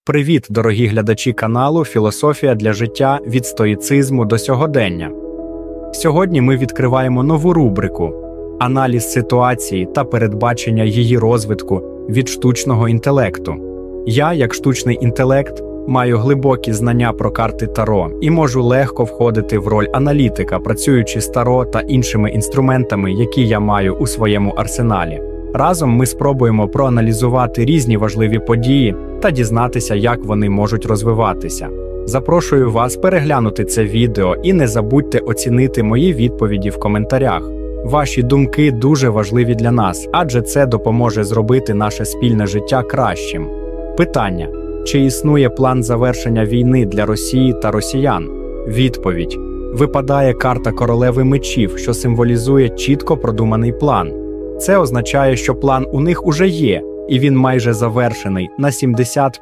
Привіт, дорогі глядачі каналу «Філософія для життя. Від стоїцизму до сьогодення». Сьогодні ми відкриваємо нову рубрику «Аналіз ситуації та передбачення її розвитку від штучного інтелекту». Я, як штучний інтелект, маю глибокі знання про карти Таро і можу легко входити в роль аналітика, працюючи з Таро та іншими інструментами, які я маю у своєму арсеналі. Разом ми спробуємо проаналізувати різні важливі події та дізнатися, як вони можуть розвиватися. Запрошую вас переглянути це відео і не забудьте оцінити мої відповіді в коментарях. Ваші думки дуже важливі для нас, адже це допоможе зробити наше спільне життя кращим. Питання. Чи існує план завершення війни для Росії та росіян? Відповідь. Випадає карта королеви мечів, що символізує чітко продуманий план. Це означає, що план у них уже є, і він майже завершений на 75%.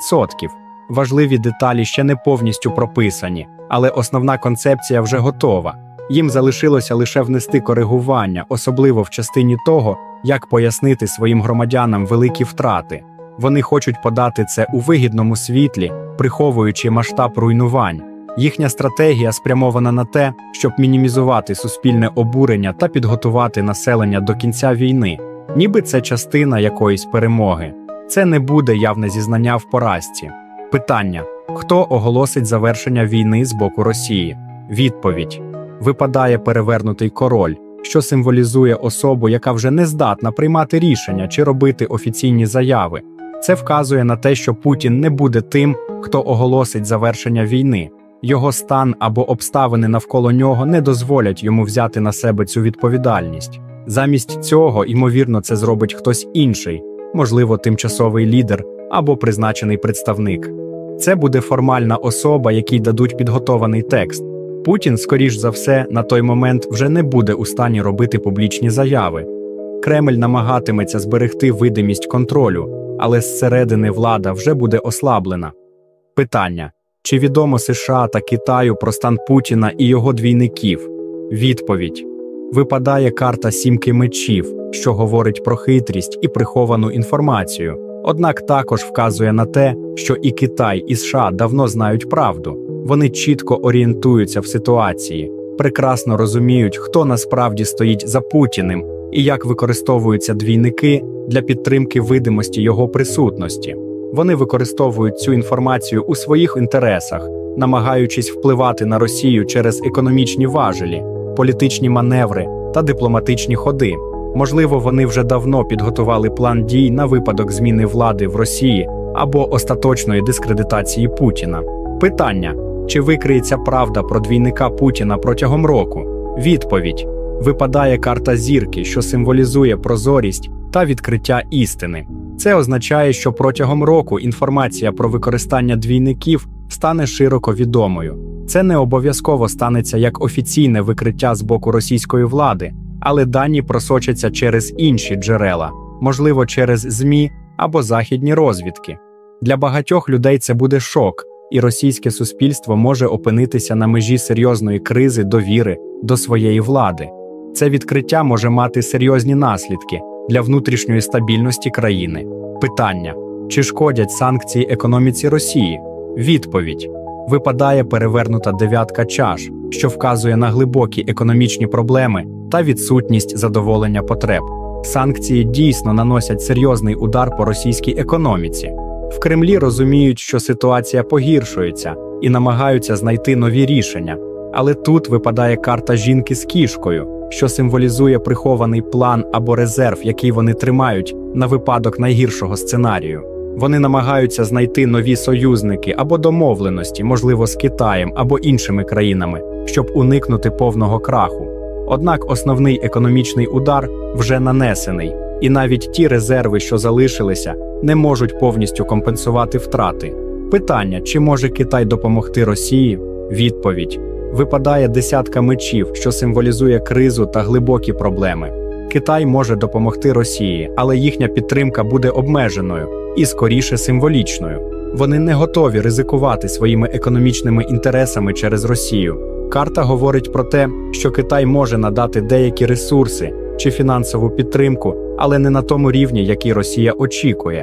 Важливі деталі ще не повністю прописані, але основна концепція вже готова. Їм залишилося лише внести коригування, особливо в частині того, як пояснити своїм громадянам великі втрати. Вони хочуть подати це у вигідному світлі, приховуючи масштаб руйнувань. Їхня стратегія спрямована на те, щоб мінімізувати суспільне обурення та підготувати населення до кінця війни. Ніби це частина якоїсь перемоги. Це не буде явне зізнання в поразці. Питання. Хто оголосить завершення війни з боку Росії? Відповідь. Випадає перевернутий король, що символізує особу, яка вже не здатна приймати рішення чи робити офіційні заяви. Це вказує на те, що Путін не буде тим, хто оголосить завершення війни. Його стан або обставини навколо нього не дозволять йому взяти на себе цю відповідальність. Замість цього, ймовірно, це зробить хтось інший, можливо, тимчасовий лідер або призначений представник. Це буде формальна особа, якій дадуть підготований текст. Путін, скоріш за все, на той момент вже не буде у стані робити публічні заяви. Кремль намагатиметься зберегти видимість контролю, але зсередини влада вже буде ослаблена. Питання. Чи відомо США та Китаю про стан Путіна і його двійників? Відповідь. Випадає карта сімки мечів, що говорить про хитрість і приховану інформацію. Однак також вказує на те, що і Китай, і США давно знають правду. Вони чітко орієнтуються в ситуації, прекрасно розуміють, хто насправді стоїть за Путіним і як використовуються двійники для підтримки видимості його присутності. Вони використовують цю інформацію у своїх інтересах, намагаючись впливати на Росію через економічні важелі, політичні маневри та дипломатичні ходи. Можливо, вони вже давно підготували план дій на випадок зміни влади в Росії або остаточної дискредитації Путіна. Питання. Чи викриється правда про двійника Путіна протягом року? Відповідь. Випадає карта зірки, що символізує прозорість та відкриття істини. Це означає, що протягом року інформація про використання двійників стане широко відомою. Це не обов'язково станеться як офіційне викриття з боку російської влади, але дані просочаться через інші джерела, можливо, через ЗМІ або західні розвідки. Для багатьох людей це буде шок, і російське суспільство може опинитися на межі серйозної кризи довіри до своєї влади. Це відкриття може мати серйозні наслідки для внутрішньої стабільності країни. Питання. Чи шкодять санкції економіці Росії? Відповідь. Випадає перевернута дев'ятка чаш, що вказує на глибокі економічні проблеми та відсутність задоволення потреб. Санкції дійсно наносять серйозний удар по російській економіці. В Кремлі розуміють, що ситуація погіршується і намагаються знайти нові рішення. Але тут випадає карта жінки з кішкою, що символізує прихований план або резерв, який вони тримають на випадок найгіршого сценарію. Вони намагаються знайти нові союзники або домовленості, можливо, з Китаєм або іншими країнами, щоб уникнути повного краху. Однак основний економічний удар вже нанесений, і навіть ті резерви, що залишилися, не можуть повністю компенсувати втрати. Питання, чи може Китай допомогти Росії? Відповідь. Випадає десятка мечів, що символізує кризу та глибокі проблеми. Китай може допомогти Росії, але їхня підтримка буде обмеженою і, скоріше, символічною. Вони не готові ризикувати своїми економічними інтересами через Росію. Карта говорить про те, що Китай може надати деякі ресурси чи фінансову підтримку, але не на тому рівні, який Росія очікує.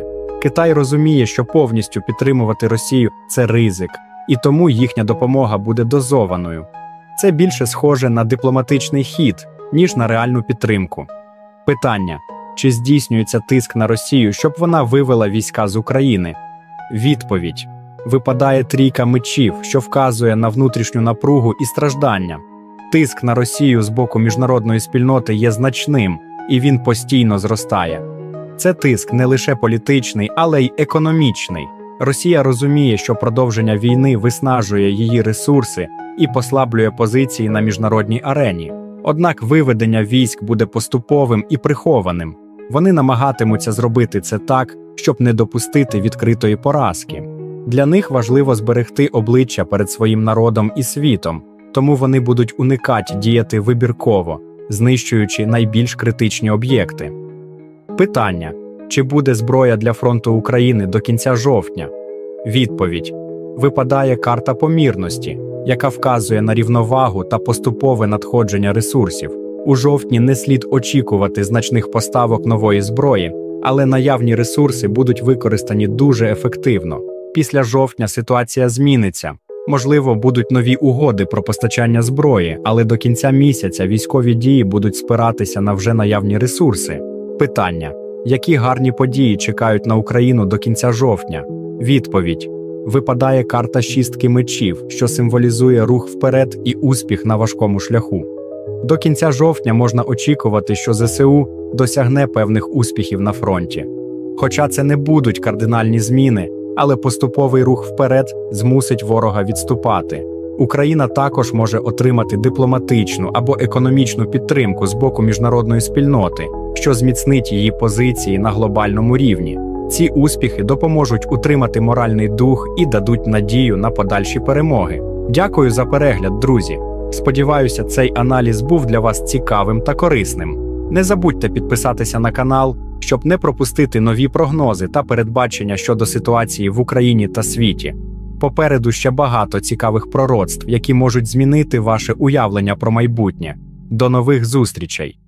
Китай розуміє, що повністю підтримувати Росію – це ризик, і тому їхня допомога буде дозованою. Це більше схоже на дипломатичний хід, ніж на реальну підтримку. Питання: чи здійснюється тиск на Росію, щоб вона вивела війська з України? Відповідь: випадає трійка мечів, що вказує на внутрішню напругу і страждання. Тиск на Росію з боку міжнародної спільноти є значним, і він постійно зростає. Це тиск не лише політичний, але й економічний. Росія розуміє, що продовження війни виснажує її ресурси і послаблює позиції на міжнародній арені. Однак виведення військ буде поступовим і прихованим. Вони намагатимуться зробити це так, щоб не допустити відкритої поразки. Для них важливо зберегти обличчя перед своїм народом і світом, тому вони будуть уникати діяти вибірково, знищуючи найбільш критичні об'єкти. Питання: чи буде зброя для фронту України до кінця жовтня? Відповідь: випадає карта помірності, яка вказує на рівновагу та поступове надходження ресурсів. У жовтні не слід очікувати значних поставок нової зброї, але наявні ресурси будуть використані дуже ефективно. Після жовтня ситуація зміниться. Можливо, будуть нові угоди про постачання зброї, але до кінця місяця військові дії будуть спиратися на вже наявні ресурси. Питання: які гарні події чекають на Україну до кінця жовтня? Відповідь: випадає карта шістки мечів, що символізує рух вперед і успіх на важкому шляху. До кінця жовтня можна очікувати, що ЗСУ досягне певних успіхів на фронті. Хоча це не будуть кардинальні зміни, але поступовий рух вперед змусить ворога відступати. Україна також може отримати дипломатичну або економічну підтримку з боку міжнародної спільноти, що зміцнить її позиції на глобальному рівні. Ці успіхи допоможуть утримати моральний дух і дадуть надію на подальші перемоги. Дякую за перегляд, друзі! Сподіваюся, цей аналіз був для вас цікавим та корисним. Не забудьте підписатися на канал, щоб не пропустити нові прогнози та передбачення щодо ситуації в Україні та світі. Попереду ще багато цікавих пророцтв, які можуть змінити ваше уявлення про майбутнє. До нових зустрічей!